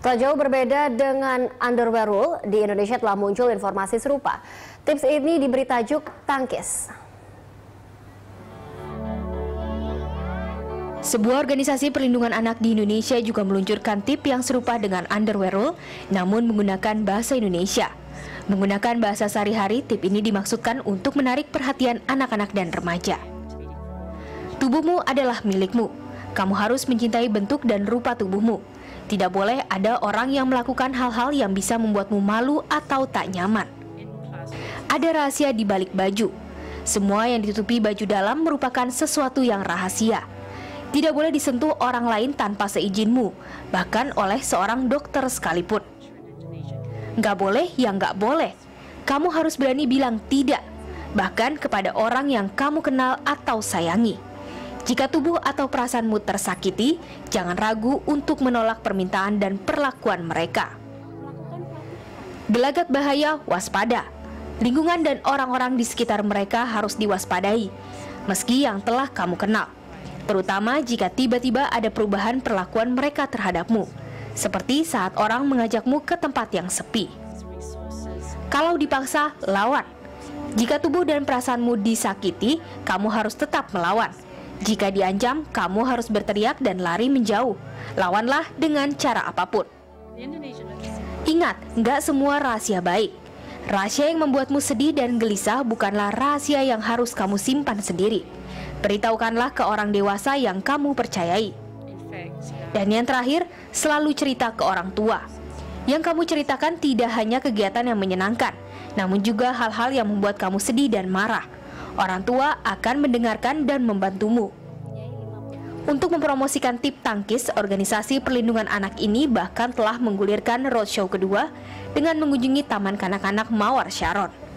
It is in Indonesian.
Tak jauh berbeda dengan underwear rule, di Indonesia telah muncul informasi serupa. Tips ini diberi tajuk Tangkis. Sebuah organisasi perlindungan anak di Indonesia juga meluncurkan tips yang serupa dengan underwear rule, namun menggunakan bahasa Indonesia. Menggunakan bahasa sehari-hari, tips ini dimaksudkan untuk menarik perhatian anak-anak dan remaja. Tubuhmu adalah milikmu. Kamu harus mencintai bentuk dan rupa tubuhmu. Tidak boleh ada orang yang melakukan hal-hal yang bisa membuatmu malu atau tak nyaman. Ada rahasia di balik baju. Semua yang ditutupi baju dalam merupakan sesuatu yang rahasia. Tidak boleh disentuh orang lain tanpa seizinmu, bahkan oleh seorang dokter sekalipun. Nggak boleh ya nggak boleh. Kamu harus berani bilang tidak, bahkan kepada orang yang kamu kenal atau sayangi. Jika tubuh atau perasaanmu tersakiti, jangan ragu untuk menolak permintaan dan perlakuan mereka. Gelagat bahaya, waspada. Lingkungan dan orang-orang di sekitar mereka harus diwaspadai, meski yang telah kamu kenal. Terutama jika tiba-tiba ada perubahan perlakuan mereka terhadapmu, seperti saat orang mengajakmu ke tempat yang sepi. Kalau dipaksa, lawan. Jika tubuh dan perasaanmu disakiti, kamu harus tetap melawan. Jika diancam, kamu harus berteriak dan lari menjauh. Lawanlah dengan cara apapun. Ingat, nggak semua rahasia baik. Rahasia yang membuatmu sedih dan gelisah bukanlah rahasia yang harus kamu simpan sendiri. Beritahukanlah ke orang dewasa yang kamu percayai. Dan yang terakhir, selalu cerita ke orang tua. Yang kamu ceritakan tidak hanya kegiatan yang menyenangkan, namun juga hal-hal yang membuat kamu sedih dan marah. Orang tua akan mendengarkan dan membantumu. Untuk mempromosikan tips Tangkis, organisasi perlindungan anak ini bahkan telah menggulirkan roadshow kedua dengan mengunjungi Taman Kanak-kanak Mawar Sharon.